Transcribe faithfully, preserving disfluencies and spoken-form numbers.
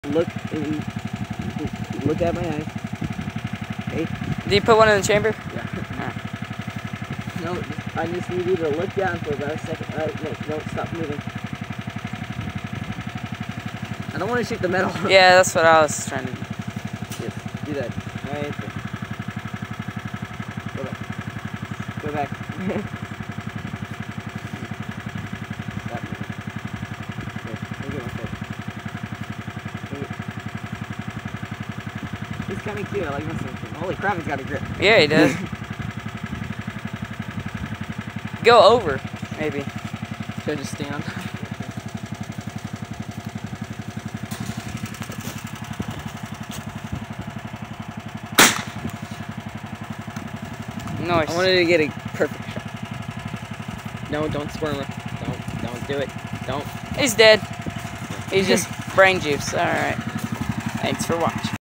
Look, in, look at my eyes. Okay. Did you put one in the chamber? Yeah. Alright. No, I just need you to look down for about a second. Uh, no, don't stop moving. I don't want to shoot the metal. Yeah, that's what I was trying to do. Yes, do that. Right there. Go back. Go back. Stop moving. Okay, look at my foot. He's kind of cute. I like messing with him. Holy crap, he's got a grip. Yeah, he does. Go over, maybe. Should I just stand? Nice. I wanted to get a perfect shot. No, don't squirm her. Don't, don't do it. Don't. He's dead. He's just brain juice. Alright. Thanks for watching.